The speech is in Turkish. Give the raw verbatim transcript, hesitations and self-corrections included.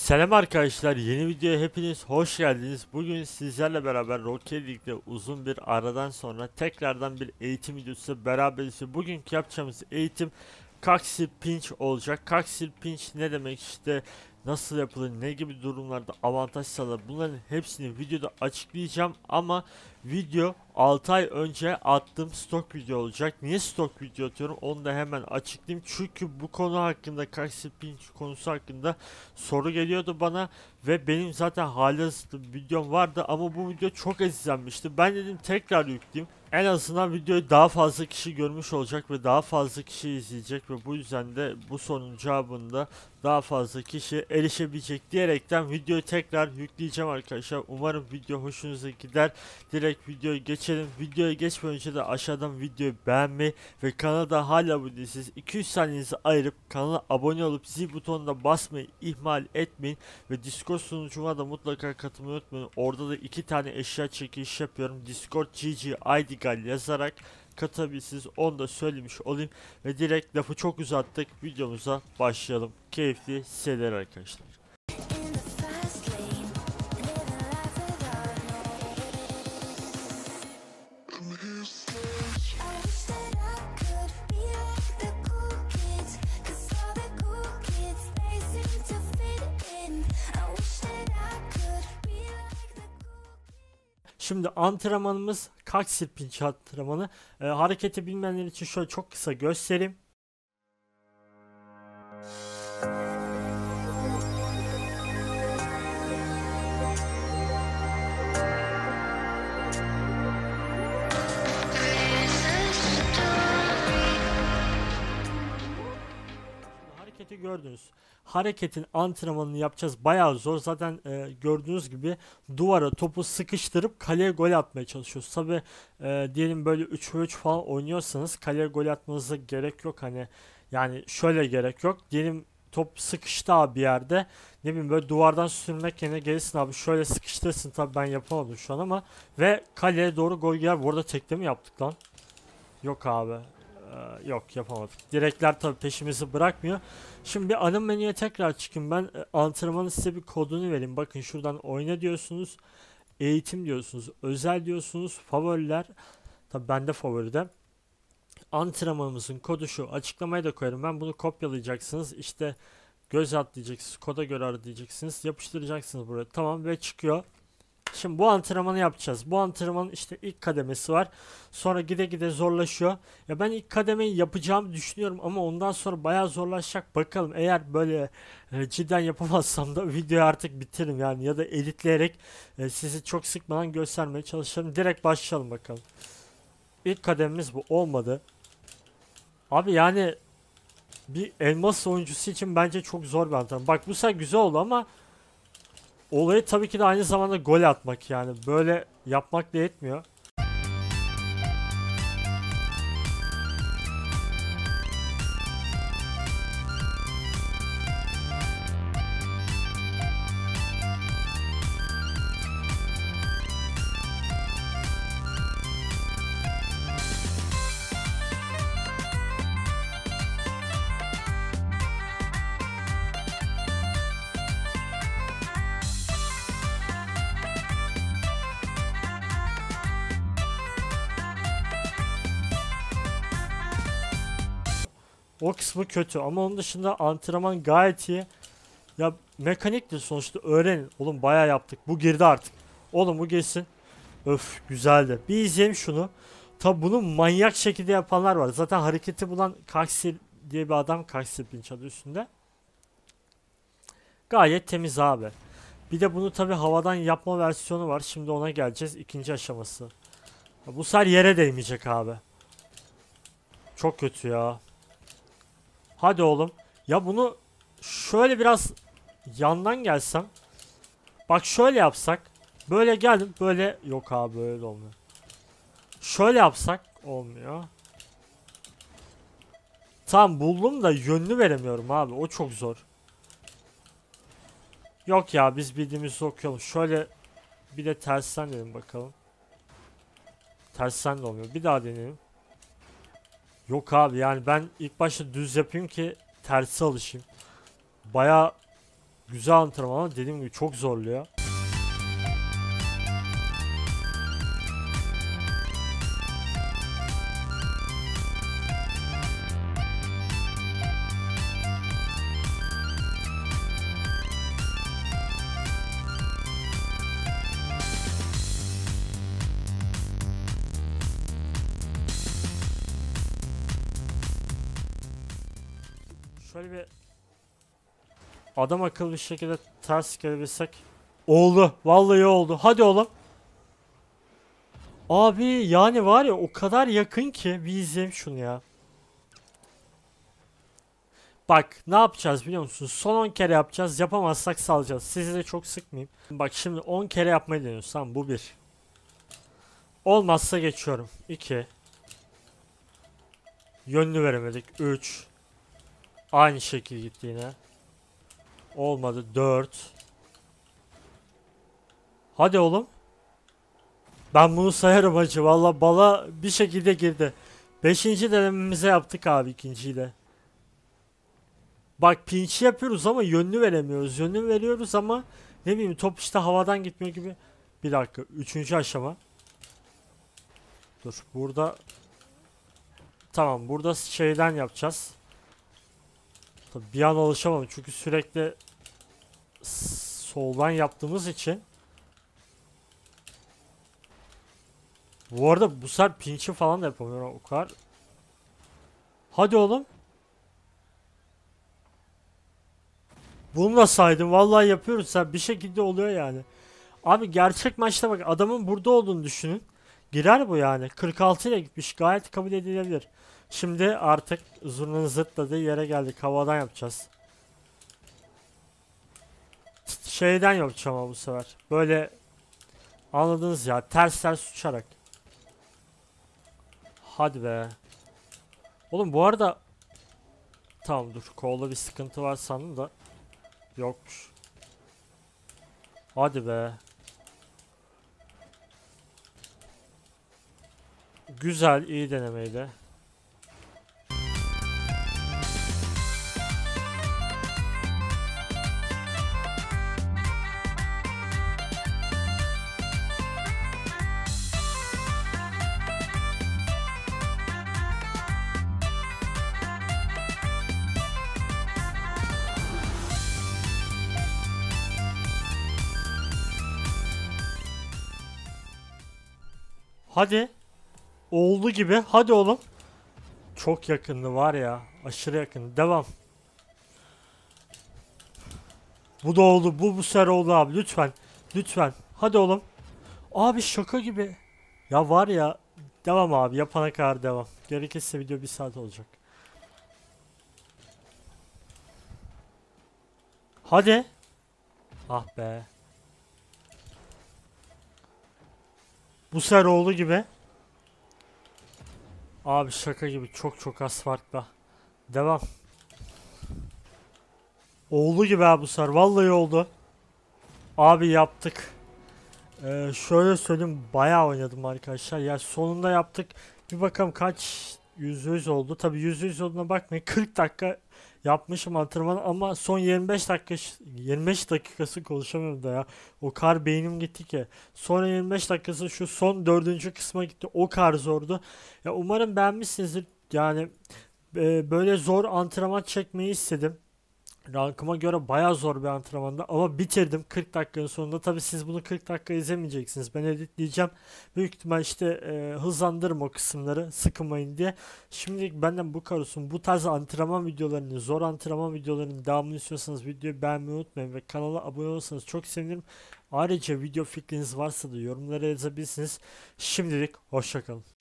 Selam arkadaşlar, yeni videoya hepiniz hoş geldiniz. Bugün sizlerle beraber Rocket League'de uzun bir aradan sonra tekrardan bir eğitim videosu beraberiz. Bugünkü yapacağımız eğitim Coxy Pinch olacak. Coxy Pinch ne demek, işte nasıl yapılır, ne gibi durumlarda avantaj sağlar, bunların hepsini videoda açıklayacağım. Ama video altı ay önce attığım stok video olacak. Niye stok video atıyorum onu da hemen açıklayayım. Çünkü bu konu hakkında, Coxy Pinch konusu hakkında soru geliyordu bana ve benim zaten halihazırda bir videom vardı ama bu video çok az izlenmişti. Ben dedim tekrar yükleyeyim. En azından videoyu daha fazla kişi görmüş olacak ve daha fazla kişi izleyecek ve bu yüzden de bu sorunun cevabında daha fazla kişi erişebilecek diyerekten videoyu tekrar yükleyeceğim arkadaşlar. Umarım video hoşunuza gider. Direkt videoya geçelim. Videoya geçmeden önce de aşağıdan videoyu beğenmeyi ve kanala hala abone değilseniz iki yüz saniyenizi ayırıp kanala abone olup zil butonuna basmayı ihmal etmeyin ve Discord sunucuma da mutlaka katılmayı unutmayın. Orada da iki tane eşya çekiliş yapıyorum. Discord G G I D Gal yazarak katılabilirsiniz. Onu da söylemiş olayım ve direkt lafı çok uzattık. Videomuza başlayalım. Keyifli seyirler arkadaşlar. Şimdi antrenmanımız Coxy Pinch antrenmanı. Ee, hareketi bilmeyenler için şöyle çok kısa göstereyim. Hareketi gördünüz. Hareketin antrenmanını yapacağız. Bayağı zor. Zaten e, gördüğünüz gibi duvara topu sıkıştırıp kaleye gol atmaya çalışıyoruz. Tabi e, diyelim böyle üç ve üç falan oynuyorsanız kaleye gol atmanıza gerek yok. Hani yani şöyle gerek yok. Diyelim top sıkıştı abi bir yerde. Ne bileyim böyle duvardan sürmek yerine gelirsin abi şöyle sıkıştırsın. Tabi ben yapamadım şu an ama ve kaleye doğru gol girer. Bu arada tekte mi yaptık lan? Yok abi. Ee, yok yapamadık. Direkler tabi peşimizi bırakmıyor. Şimdi bir ana menüye tekrar çıkın. Ben e, antrenmanın size bir kodunu vereyim. Bakın şuradan oyna diyorsunuz. Eğitim diyorsunuz. Özel diyorsunuz. Favoriler. Tabi bende favoride. Antrenmanımızın kodu şu. Açıklamaya da koyarım. Ben bunu kopyalayacaksınız. İşte göz atlayacaksınız. Koda göre arayacaksınız. Yapıştıracaksınız buraya. Tamam ve çıkıyor. Şimdi bu antrenmanı yapacağız. Bu antrenmanın işte ilk kademesi var. Sonra gide gide zorlaşıyor. Ya ben ilk kademeyi yapacağımı düşünüyorum ama ondan sonra bayağı zorlaşacak. Bakalım, eğer böyle e, cidden yapamazsam da videoyu artık bitiririm yani, ya da editleyerek e, sizi çok sıkmadan göstermeye çalışırım. Direkt başlayalım bakalım. İlk kadememiz bu olmadı. Abi yani bir elmas oyuncusu için bence çok zor bir antrenman. Bak bu sefer güzel oldu ama olayı tabii ki de aynı zamanda gol atmak, yani böyle yapmak da yetmiyor. O kısmı kötü ama onun dışında antrenman gayet iyi. Ya mekaniktir sonuçta, öğrenin. Oğlum bayağı yaptık. Bu girdi artık. Oğlum bu girsin. Öf güzeldi. Bir izleyelim şunu. Tabi bunu manyak şekilde yapanlar var. Zaten hareketi bulan Coxy diye bir adam, Coxy Pinch adı üstünde. Gayet temiz abi. Bir de bunu tabi havadan yapma versiyonu var. Şimdi ona geleceğiz. İkinci aşaması. Bu sefer yere değmeyecek abi. Çok kötü ya. Hadi oğlum. Ya bunu şöyle biraz yandan gelsem. Bak şöyle yapsak. Böyle geldim. Böyle yok abi, böyle olmuyor. Şöyle yapsak olmuyor. Tamam buldum da yönünü veremiyorum abi. O çok zor. Yok ya, biz bildiğimizi okuyalım. Şöyle bir de tersten deneyelim bakalım. Tersten de olmuyor. Bir daha deneyelim. Yok abi, yani ben ilk başta düz yapayım ki tersi alışayım. Baya Güzel antrenman ama dediğim gibi çok zorluyor. Şöyle bir adam akıllı bir şekilde ters gelebilsek. Oldu. Vallahi oldu. Hadi oğlum. Abi yani var ya o kadar yakın ki bir izleyelim şunu ya. Bak ne yapacağız biliyor musunuz? Son on kere yapacağız. Yapamazsak salacağız. Sizi de çok sıkmayayım. Bak şimdi on kere yapmayı deniyoruz. Tamam bu bir. Olmazsa geçiyorum. iki. Yönlü veremedik. üç. Aynı şekil gitti yine. Olmadı. dört. Hadi oğlum. Ben bunu sayarım hacı. Valla bala bir şekilde girdi. Beşinci denememize yaptık abi ikinciyi de. Bak pinçi yapıyoruz ama yönlü veremiyoruz. Yönlü veriyoruz ama ne bileyim top işte havadan gitmiyor gibi. Bir dakika. Üçüncü aşama. Dur burada. Tamam burada şeyden yapacağız. Tabii bir an alışamam çünkü sürekli soldan yaptığımız için. Bu arada bu sefer pinçi falan da yapamıyorum o kadar. Hadi oğlum. Bunu da saydım. Vallahi yapıyoruz. Sen bir şekilde oluyor yani. Abi gerçek maçta bak adamın burada olduğunu düşünün. Girer bu yani. kırk altı ile gitmiş. Gayet kabul edilebilir. Şimdi artık zurnanın zırtladığı yere geldik. Havadan yapacağız. Şeyden yapacağım ama bu sefer. Böyle anladınız ya. Ters ters uçarak. Hadi be. Oğlum bu arada tamam dur. Kolda bir sıkıntı var sandım da. Yokmuş. Hadi be. Güzel, iyi denemeydi. Hadi. Oldu gibi. Hadi oğlum. Çok yakındı var ya. Aşırı yakın. Devam. Bu da oldu. Bu bu sefer oldu abi. Lütfen. Lütfen. Hadi oğlum. Abi şaka gibi. Ya var ya. Devam abi. Yapana kadar devam. Gerekirse video bir saat olacak. Hadi. Ah be. Bu sefer oldu gibi. Abi şaka gibi. Çok çok az farkla. Devam. Oldu gibi abi bu sefer. Vallahi oldu. Abi yaptık. Ee, şöyle söyleyeyim bayağı oynadım arkadaşlar. Ya sonunda yaptık. Bir bakalım kaç yüz yüz oldu. Tabi yüz yüz olduğuna bakmayın. kırk dakika yapmışım antrenman ama son yirmi beş dakika yirmi beş dakikası konuşamıyorum da ya. O kar beynim gitti ki. Sonra yirmi beş dakikası şu son dördüncü kısma gitti. O kar zordu. Ya umarım beğenmişsinizdir. Yani e, böyle zor antrenman çekmeyi istedim. Rankıma göre bayağı zor bir antrenmanda ama bitirdim kırk dakikanın sonunda. Tabi siz bunu kırk dakika izlemeyeceksiniz. Ben editleyeceğim. Büyük ihtimal işte e, hızlandırırım o kısımları sıkılmayın diye. Şimdilik benden bu kadar olsun. Bu tarz antrenman videolarını, zor antrenman videolarının devamını istiyorsanız videoyu beğenmeyi unutmayın ve kanala abone olursanız çok sevinirim. Ayrıca video fikriniz varsa da yorumlara yazabilirsiniz. Şimdilik hoşçakalın.